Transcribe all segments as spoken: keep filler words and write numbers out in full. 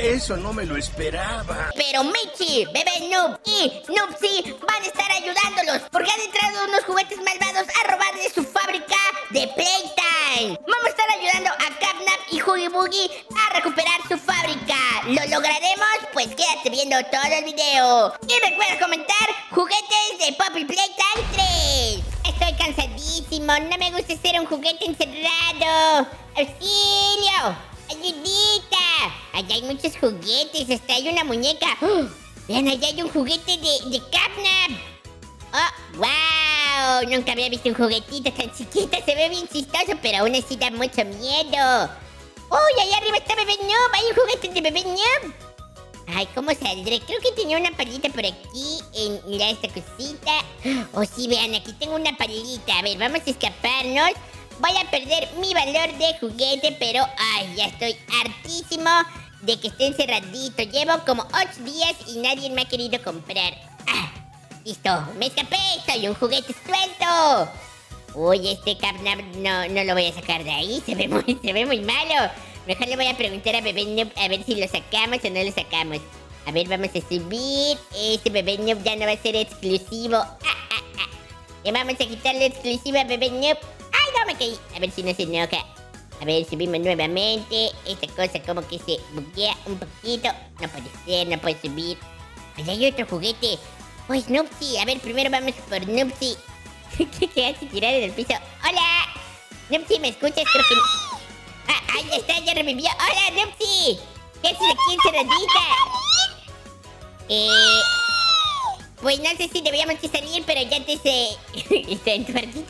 Eso no me lo esperaba. Pero Michi, Bebé Noob y Noobsy van a estar ayudándolos porque han entrado unos juguetes malvados a robarle su fábrica de Playtime. Vamos a estar ayudando a Capnap y Huggy Buggy a recuperar su fábrica. ¿Lo lograremos? Pues quédate viendo todo el video. Y recuerda comentar juguetes de Poppy Playtime tres. Estoy cansadísimo, no me gusta ser un juguete encerrado. ¡Auxilio! ¡Ayudita! Allá hay muchos juguetes, hasta hay una muñeca. ¡Oh! Vean, allá hay un juguete de, de Capnap. ¡Oh, wow! Nunca había visto un juguetito tan chiquito, se ve bien chistoso, pero aún así da mucho miedo. ¡Uy, allá arriba está Bebé Noob! ¡Hay un juguete de Bebé Noob! Ay, ¿cómo saldré? Creo que tenía una palita por aquí, en la, esta cosita. Oh, sí, vean, aquí tengo una palita. A ver, vamos a escaparnos. Voy a perder mi valor de juguete, pero ay, ya estoy hartísimo de que esté encerradito. Llevo como ocho días y nadie me ha querido comprar. Ah, listo, me escapé, soy un juguete suelto. Uy, este Capnap no, no lo voy a sacar de ahí, se ve muy, se ve muy malo. Mejor le voy a preguntar a Bebé Noob a ver si lo sacamos o no lo sacamos. A ver, vamos a subir. Este Bebé Noob ya no va a ser exclusivo. Ah, ah, ah. Le vamos a quitarle exclusivo a Bebé Noob. ¡Ay, no, me caí! A ver si no se enoja. A ver, subimos nuevamente. Esta cosa como que se buguea un poquito. No puede ser, no puede subir. Allá hay otro juguete. Pues Noobsy. A ver, primero vamos por Noobsy. ¿Qué, ¿Qué hace tirar en el piso? ¡Hola! Noobsy, ¿me escuchas? Creo que... Ah, ahí está, ya revivió. ¡Hola, Noobsy! ¿Qué haces aquí encerradita? Eh... Pues no sé si debíamos de salir, pero ya te sé... ¿Está en tu cuartito?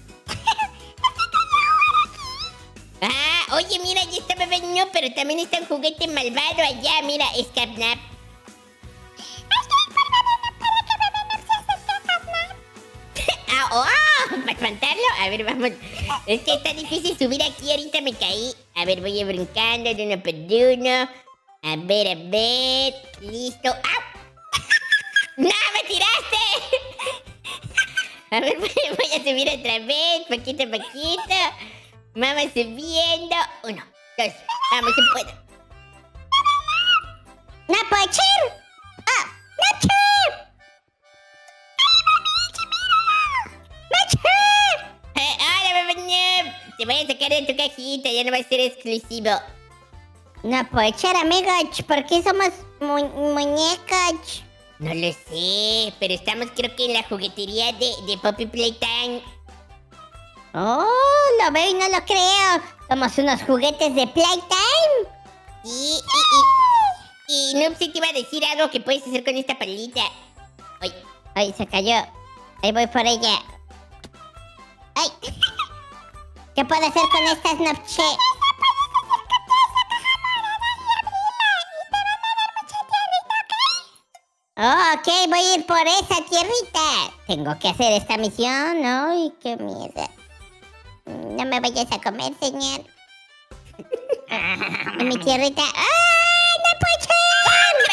Ah, oye, mira, ya está Bebé Noob, pero también está un juguete malvado allá. Mira, es Capnap. Ah, oh, ¿para espantarlo? A ver, vamos. Es que está difícil subir aquí, ahorita me caí. A ver, voy a ir brincando de uno por uno. A ver, a ver. Listo. ¡Au! ¡No, me tiraste! A ver, voy, voy a subir otra vez, poquito a poquito. Vamos subiendo. Uno, dos. Vamos, se puede. ¡Napocher! ¡Oh! ¡Napocher! Eh, ¡Hola, Bebé Noob! Te voy a sacar de tu cajita, ya no va a ser exclusivo. No puede ser, amigos. ¿Por qué somos mu muñecas? No lo sé, pero estamos creo que en la juguetería de, de Poppy Playtime. Oh, lo veo y no lo creo. Somos unos juguetes de Playtime. Sí, y, y, y Noobsy te iba a decir algo que puedes hacer con esta palita. Ay, Ay, se cayó. Ahí voy por ella. Ay. ¿Qué puedo hacer con estas Noobsy? Oh, ok, voy a ir por esa tierrita. Tengo que hacer esta misión. Ay, qué mierda. No me vayas a comer, señor. En mi tierrita. ¡Ah! ¡No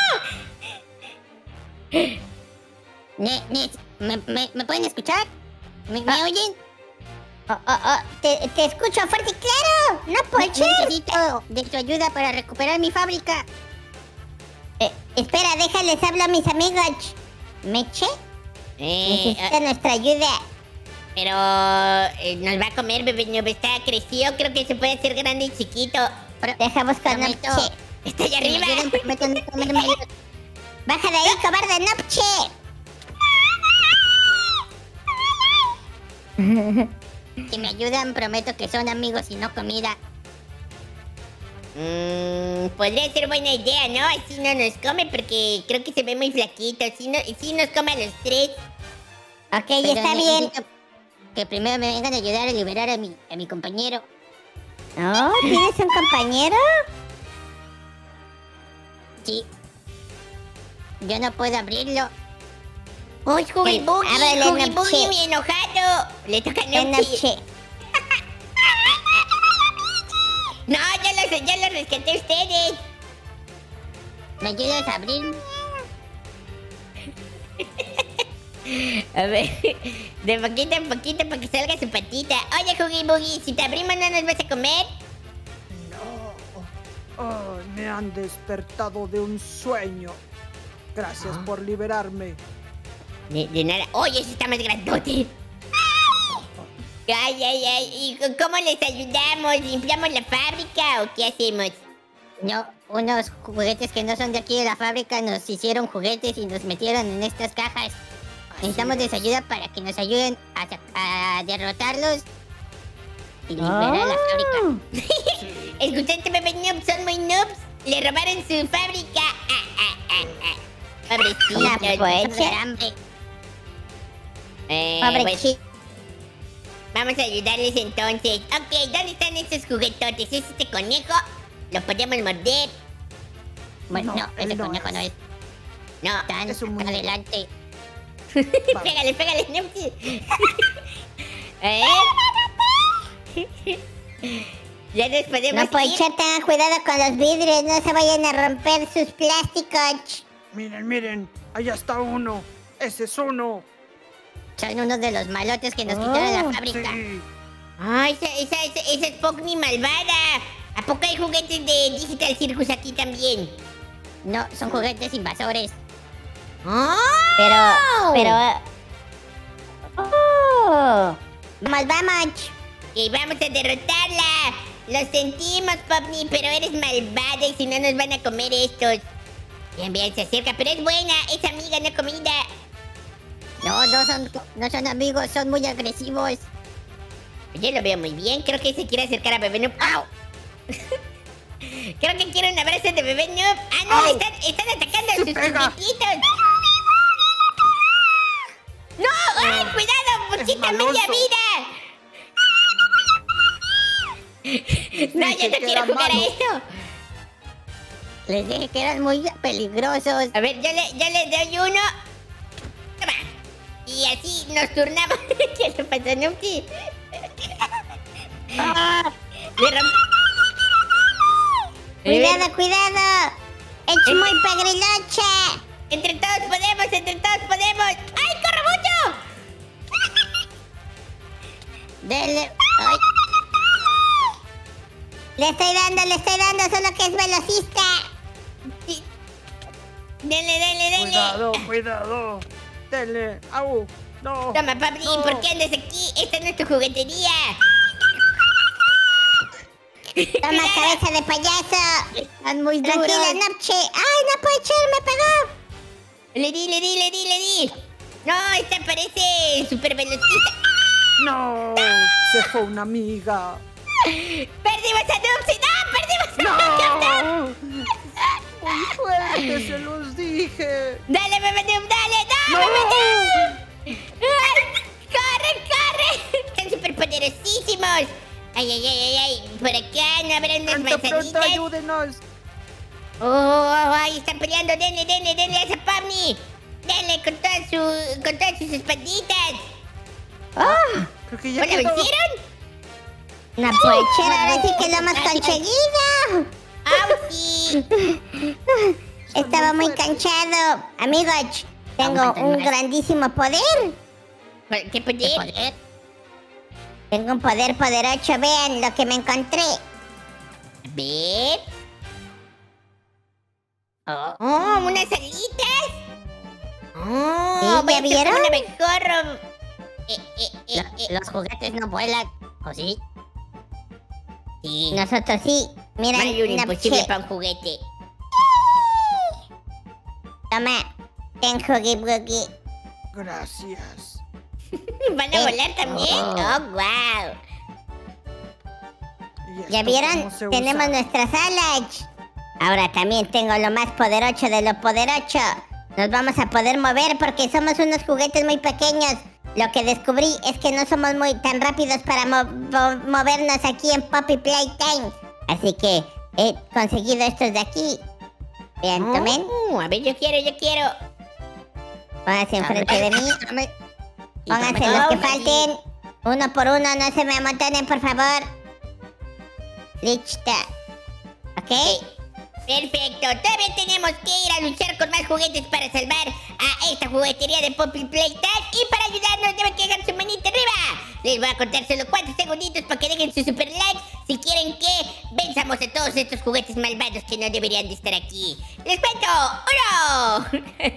puede ser! Ne, ne, ¿me, me, ¿Me pueden escuchar? ¿Me, me Ah. oyen? Oh, oh, oh. Te, te escucho fuerte y claro. ¡No puede ser! Necesito de tu ayuda para recuperar mi fábrica. Eh, espera, déjales hablo a mis amigos. ¿Meche? eh, Necesita nuestra ayuda. pero eh, nos va a comer, Bebé Noob. Está crecido, creo que se puede hacer grande y chiquito. Dejamos con Prometo. Noche. Está allá Si me arriba. ayudan, prometo no comerme. Baja de ahí, cobarde Noche. Si me ayudan, prometo que son amigos y no comida. Mmm, podría ser buena idea, ¿no? Así no nos come porque creo que se ve muy flaquito. Si no, si nos come a los tres. Ok, Pero está bien. necesito que primero me vengan a ayudar a liberar a mi, a mi compañero. Oh, ¿tienes un compañero? Sí. Yo no puedo abrirlo. ¡Uy, Huggy Sí, Buggy! ábrele, ¡Huggy Noche. Buggy, mi enojado! Le toca a De Noche. Noche. No, ya los, ya los rescaté a ustedes. ¿Me ayudas a abrir? A ver, de poquito en poquito para que salga su patita. Oye, Huggy Buggy, si te abrimos, ¿no nos vas a comer? No. Oh, me han despertado de un sueño. Gracias Ah. por liberarme. De, de nada. ¡Oye, ese está más grandote! ¡Ay, ay, ay! ¿Y c- cómo les ayudamos? ¿Limpiamos la fábrica o qué hacemos? No, unos juguetes que no son de aquí de la fábrica nos hicieron juguetes y nos metieron en estas cajas. Necesitamos de su ayuda para que nos ayuden a, sac- a derrotarlos y liberar la fábrica. ¿Escuchaste, bebé noob? ¿Son muy noobs? Le robaron su fábrica. Ah, ah, ah, ah. Pobrecitos. La pues. Pasar hambre. Eh, Pobre pues, chico. vamos a ayudarles entonces. Ok, ¿dónde están estos juguetotes? ¿Es este conejo? ¿Lo podemos morder? Bueno, No, no, ese él no conejo es. no es No. tan Es un acá muñeco. adelante. Pégale, pégale, Nupsi. ¿Eh? Ya nos podemos No, Pocher, ir. tengan cuidado con los vidrios, no se vayan a romper sus plásticos. Miren, miren, allá está uno. Ese es uno. Son unos de los malotes que nos quitaron la Oh, fábrica. Sí. Ah, esa, esa, esa, esa es Pogni malvada. ¿A poco hay juguetes de Digital Circus aquí también? No, son juguetes invasores. ¡Oh! Pero, pero... Oh. Vamos, vamos. Y vamos a derrotarla. Lo sentimos, Popni, pero eres malvada y si no nos van a comer estos. Bien, bien, se acerca, pero es buena. Es amiga, no comida. No, no son, no son amigos, son muy agresivos. Yo lo veo muy bien. Creo que se quiere acercar a Bebé Noob. ¡Au! Creo que quiere un abrazo de Bebé Noob. ¡Ah, no! ¡Au! Están, están atacando a ¡Se sus pega! chiquititos. ¡No! ¡Ay, cuidado! ¡Puchita maloso. media vida! No, yo dije no que quiero era jugar a malo. esto. Les dije que eran muy peligrosos. A ver, yo le, yo le doy uno. Toma. Y así nos turnamos. ¿Qué le pasó a Nupsi? Ah, Le romp... cuidado, cuidado. Es muy pegriloche. Entre todos podemos, entre todos podemos. ¡Ay, corre mucho! Dele. Ay, Le estoy dando, le estoy dando, solo que es velocista. Sí. Dele, dele, dele. Cuidado, cuidado. Dele. Au. No. Toma, papi, No. ¿por qué andas aquí? Esta no es tu juguetería. Toma, Cuidado. cabeza de payaso. están muy duros. Tranquila, Nopche. Ay, no puede ser, me pegó. Le di, le di, le di, le di. No, esta parece súper velocista. No. Se fue una amiga. ¡Perdimos a Nupsi! ¡No! ¡Perdimos a No. Muy fuerte, se los dije. ¡Dale, bebé Noob, dale! ¡No, No. bebé Noob! ¡Ay! ¡Corre, corre! ¡Están súper poderosísimos! ¡Ay, ay, ay, ay, ay! Por acá no habrá unas Pronto, pronto, manzanitas. ayúdenos. ¡Oh, oh, ay! Están peleando. ¡Denle, denle, denle a esa Pamni! ¡Denle con todas, su, con todas sus espalditas! Oh, Creo que ya ¿No la quedó. vencieron? no puede ser, ahora sí que lo hemos conseguido. ¡Au, sí! Estaba muy cansado. Amigos, tengo Aguanta, un no es- grandísimo poder. ¿Qué ¿Qué poder? poder? Tengo un poder poderoso, vean lo que me encontré. A ver... Oh, ¡Oh, unas alitas! ¡Oh! ¿Sí, voy ya a ser vieron? como una mejor... Eh, eh, eh, la- eh. los juguetes no vuelan. ¿O sí? Sí. Nosotros sí. Mira, No hay un Nopche. imposible para un juguete. Toma, ten Huggy Wuggy. Gracias. ¿Van a Eh. volar también? Oh. ¡Oh, wow! ¿Y ¿Ya esto vieron? cómo se Tenemos usa? nuestras alas. Ahora también tengo lo más poderoso de lo poderoso. Nos vamos a poder mover porque somos unos juguetes muy pequeños. Lo que descubrí es que no somos muy tan rápidos para mo- mo- movernos aquí en Poppy Playtime. Así que he conseguido estos de aquí. Vean, tomen. Oh, a ver, yo quiero, yo quiero. Pónganse enfrente de mí. Dame- y Pónganse dame- los que Oh, falten. Uno por uno, no se me amontonen, por favor. Listo. ¿Ok? Perfecto, todavía tenemos que ir a luchar con más juguetes para salvar a esta juguetería de Poppy Playtime. Y para ayudarnos deben que dejar su manita arriba. Les voy a contar solo cuatro segunditos para que dejen su super like. si quieren que venzamos a todos estos juguetes malvados que no deberían de estar aquí. Les cuento. Uno,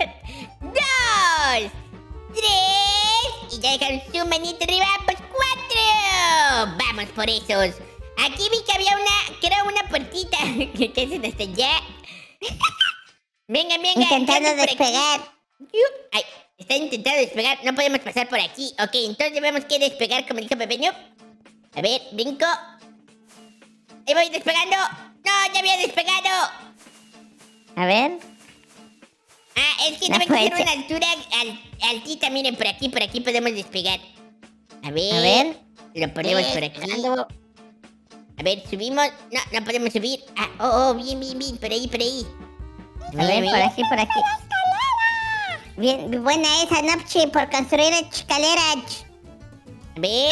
dos, tres. Y ya dejaron su manito arriba, pues cuatro. Vamos por esos. Aquí vi que había una, creo una puertita. ¿Qué hacen hasta allá? Venga, venga. Intentando despegar. Ay, están intentando despegar. No podemos pasar por aquí. Ok, entonces debemos que despegar como dijo Pepe Noob. A ver, brinco. Ahí voy despegando. No, ya había despegado. A ver. Ah, es que No debe puede ser una ser. altura al- altita. Miren, por aquí, por aquí podemos despegar. A ver. A ver. Lo ponemos Eh, por aquí. ando- A ver, subimos. No, no podemos subir. Ah, oh, oh, bien, bien, bien. Por ahí, por ahí. A ver, por aquí, por aquí. Bien, buena esa, Nopchi, por construir escaleras. A ver.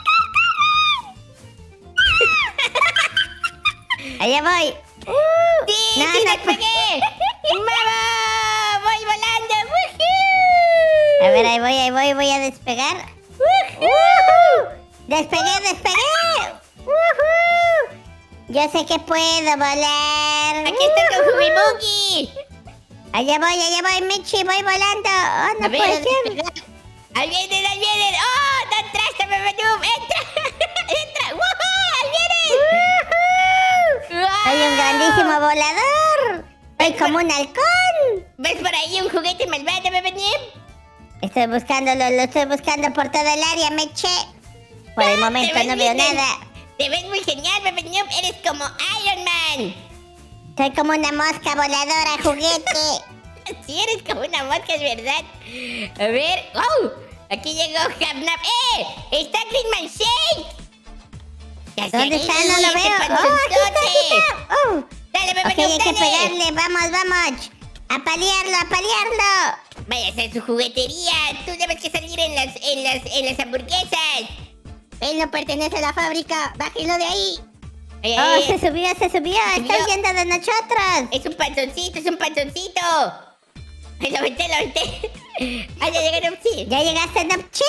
Allá voy. ¡Sí, No, sí, no, despegué! ¡Vamos! ¡Voy volando! ¡Woohoo! A ver, ahí voy, ahí voy, voy a despegar. ¡Woohoo! ¡Despegué, despegué! ¡Woohoo! Yo sé que puedo volar. ¡Aquí está con Hugibugi! Allá voy, allá voy, Michi, voy volando. Oh, no A ver, puede ser. despegar. ¡Ahí vienen, ahí vienen! ¡Oh! ¡No entraste, Pepe Noob! ¡Entra! ¡Entra! ¡Woohoo! ¡Ahí vienen! Soy un grandísimo volador. Soy como un halcón. ¿Ves por ahí un juguete malvado, Pepe Noob? Estoy buscándolo, lo estoy buscando por todo el área, Meche. Por el momento ves no veo bien, nada. Te ves muy genial, Pepe Noob. Eres como Iron Man. Soy como una mosca voladora, juguete. Sí, eres como una mosca, es verdad. A ver. ¡Oh! Aquí llegó Capnap. ¡Eh! ¡Está Greenman Shake! Ya se ¿Dónde ha está? ido, No lo ese veo. Oh, aquí está, aquí panzonzote. está. Oh. Dale, Pepe Ok, Noob, hay que dale. pegarle. Vamos, vamos. A paliarlo, a paliarlo. Vaya a hacer su juguetería. Tú debes que salir en las, en las, en las hamburguesas. Él no pertenece a la fábrica. Bájenlo de ahí. Ay, Oh, ay, se ay. subió, se subió. Está subió. huyendo de nosotros. Es un panzoncito, es un panzoncito. Ay, lo aventé, lo aventé. Ay, ya llegaron, sí. ¿Ya llegaste, Nopchi?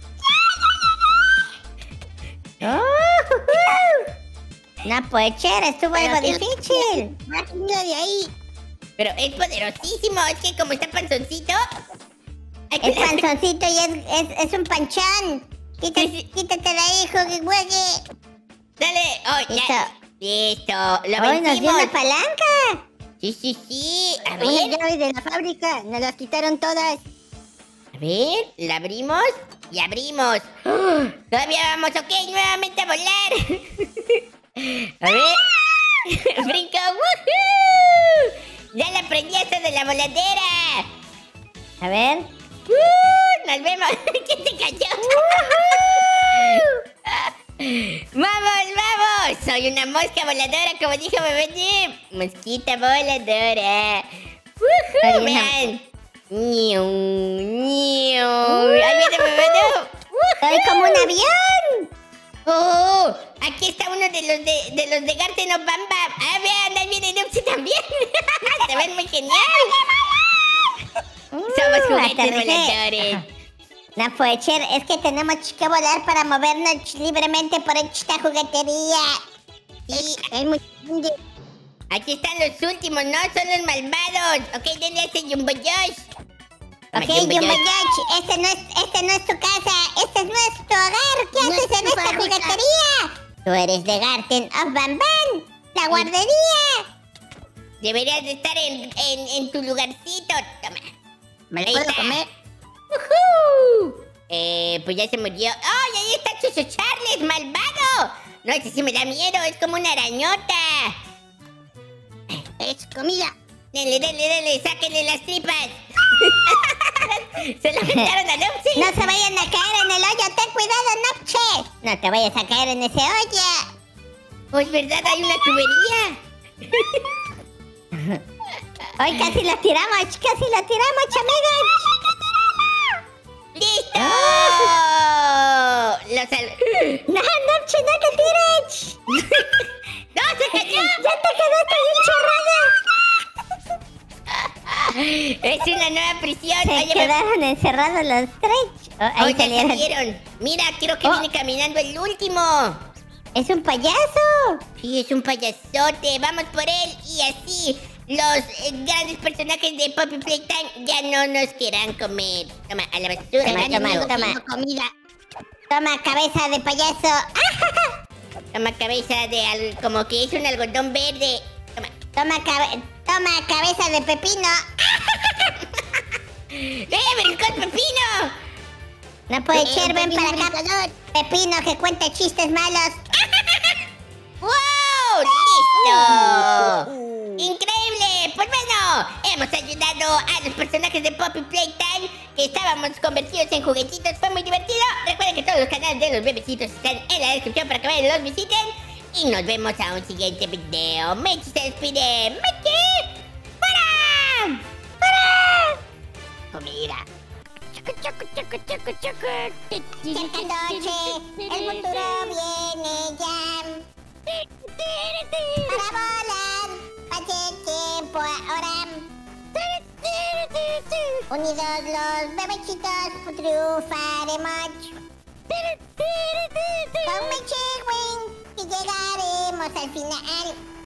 ¡Oh! uh-huh. No puede ser, estuvo Pero algo tiene- difícil. Bájenlo de ahí. Pero es poderosísimo. Es que como está panzoncito. hay que Es darle- panzoncito y es, es, es un panchón. Quítate, Sí, sí. quítate de ahí, Huggy Wuggy. Dale. Oh, ya. Listo. Lo Hoy nos dio vencimos. una palanca. Sí, sí, sí. A Unas ver. llaves de la fábrica. Nos las quitaron todas. A ver. La abrimos. Y abrimos. ¡Oh! Todavía vamos. Ok, nuevamente a volar. A ver. Brinco. ¡Woohoo! Ya le aprendí eso de la voladera. A ver. ¡Uh! Nos vemos. ¿Quién se cayó? ¡Vamos, vamos! Soy una mosca voladora, como dijo Bebé Noob. Mosquita voladora. Soy ¡Woohoo! una- Vean. ¡Niu! ¡Niu! ¡Ahí viene Bebé Noob! Soy como un avión. ¡Oh! Aquí está uno de los de, de los de Garten of Bam Bam. ¡Ah, vean! Ahí viene Noopsy también. Se ven muy genial. Somos Uh, juguetes aterricé. voladores. No puede ser, es que tenemos que volar para movernos libremente por esta juguetería. Sí, Es muy grande. aquí están los últimos, ¿no? Son los malvados. Ok, denle a ese Jumbo Josh. Toma, Ok, Jumbo Josh. Josh, este no, es, este no es tu casa, este es nuestro hogar. ¿Qué No haces es en tu esta fábrica. juguetería? Tú eres de Garten of Bam Bam, la guardería. Deberías de estar en, en, en tu lugarcito. Toma. ¿Me Ahí lo puedo está. comer? ¡Woohoo! Eh, pues ya se murió. ¡Oh, y ahí está Chucho Charles, malvado! No, ese sí me da miedo, es como una arañota. Es comida. Dele, dele, dele, sáquenle las tripas. Se lo aventaron a Noopsy. No se vayan a caer en el hoyo, ten cuidado, Nopche. No te vayas a caer en ese hoyo. Oh, es verdad, hay una tubería. Hoy casi lo tiramos, casi lo tiramos, amigos. ¡Listo! Ah. Lo sal... No, Nopche, no te tires. ¡No, se cayó! Ya te quedaste bien encerrado. Es una nueva prisión. Se Oye, me- quedaron encerrados los tres. Oh, Oh, ahí ya salieron. salieron. Mira, creo que Oh. viene caminando el último. ¡Es un payaso! Sí, es un payasote. Vamos por él y así los eh, grandes personajes de Poppy Playtime ya no nos quieran comer. Toma, a la basura. Toma, animal. toma, toma. Tengo comida. Toma, cabeza de payaso. Toma cabeza de al- como que es un algodón verde. Toma. Toma, cabe- toma cabeza de pepino. ¡Eh, brincó el pepino! No puede Eh, ser, un ven pepino para acá. brincador. Pepino que cuenta chistes malos. ¡Wow! ¡Listo! ¡Increíble! Pues bueno, hemos ayudado a los personajes de Poppy Playtime que estábamos convertidos en juguetitos. Fue muy divertido. Recuerden que todos los canales de los bebecitos están en la descripción para que vayan y los visiten. Y nos vemos a un siguiente video. Mechi se despide. ¡Mechi! ¡Fuera! ¡Fuera! Comida. Cerca noche, el futuro viene ya. Para volar, pase tiempo ahora. Unidos los bebecitos triunfaremos. Con Mechi Wing y llegaremos al final.